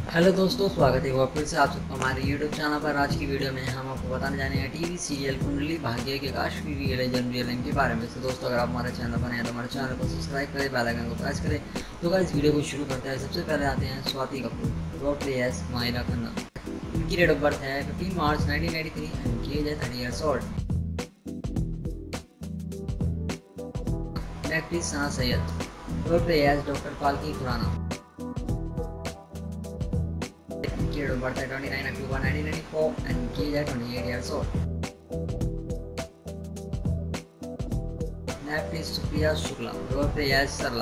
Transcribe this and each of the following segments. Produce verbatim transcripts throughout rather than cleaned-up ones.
Hello दोस्तों, स्वागत है फिर से आप सबका हमारे यूट्यूब चैनल पर। आज की वीडियो में हम आपको बताने जाने हैं टीवी सीरियल कुंडली भाग्य के काशवी रियल एजेंट रियल के बारे में। तो दोस्तों, अगर आप हमारे चैनल पर हैं तो हमारे चैनल को सब्सक्राइब करें, बेल आइकन को प्रेस करें। तो इस वीडियो को शुरू करते हैं। सबसे पहले आते हैं Swati Kapoor, role play as Mahira Khanna. इनकी डेट ऑफ बर्थ है fifteen March nineteen ninety three and की एज है thirty years old. Next is Sana Syed, role play as doctor Palki Khurana. Date of birth है twenty nine October nineteen ninety four and की है twenty eight years old. Next is Supriya Shukla, role play as Sarla.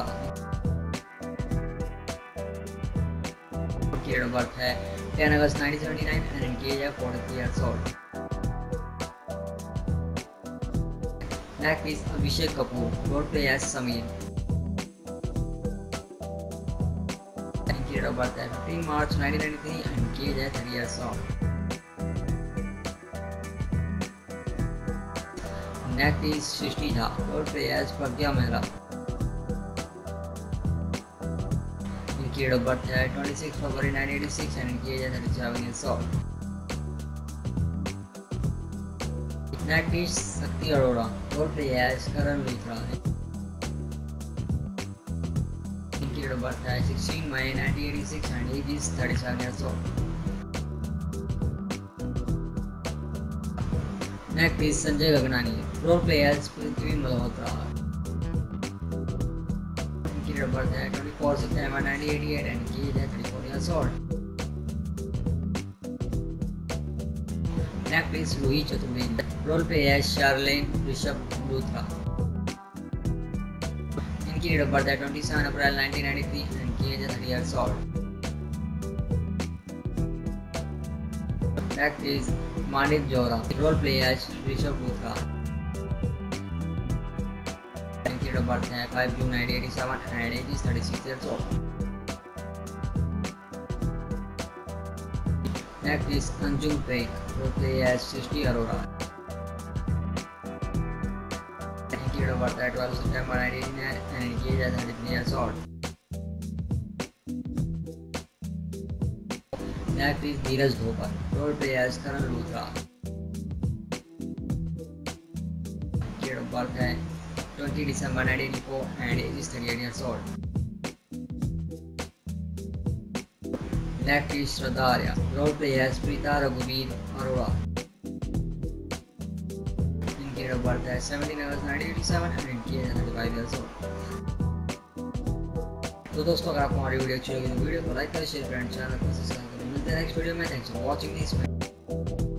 Date of birth है ten August nineteen seventy nine and की है forty three years old. Next is Abhishek Kapoor, role play as Sameer. Date of birth है fifteen March nineteen ninety three and की age है thirty years old. Next is Srishti Jha, role play as Bhagya Mehra. इनकी date of birth है twenty six February nineteen eighty six and की age है thirty seven years old. Next is Shakti Arora, role play as Karan Luthra. Date of birth है sixteen May nineteen eighty six and age is thirty seven years old. Next is Sanjay Gaganani, role play as Prithvi Malhotra. इनकी date of birth है twenty four September nineteen eighty eight and की age है thirty four years old. Next is Roohi Chaturvedi, role play as Charlene Rishabh Luthra. इनकी date of birth है twenty seven April nineteen ninety three and की age है thirty years old. Next is Manik Jora, role play as Rishabh Luthra. इनकी date of birth है five June nineteen eighty seven and age is thirty six years old. Next is Anjum Pek, role play as Srishti Arora. इनकी date of birth है twelve September nineteen eighty nine and की age है thirty three years old. Next is Dheeraj Dhoopar, role play as Karan Luthra. Date of birth है twenty December nineteen eighty four and age is thirty eight years old. Next is Shraddha Arya, role play as Preeta रघुवीर अरोड़ा। इनकी date of birth है seventeen August nineteen eighty seven and की age है thirty five years old. तो दोस्तों, अगर आपको हमारी वीडियो अच्छी लगी तो वीडियो को लाइक करें, शेयर करें, चैनल को सब्सक्राइब करें। मिलते हैं नेक्स्ट वीडियो में। Thanks for watching this video.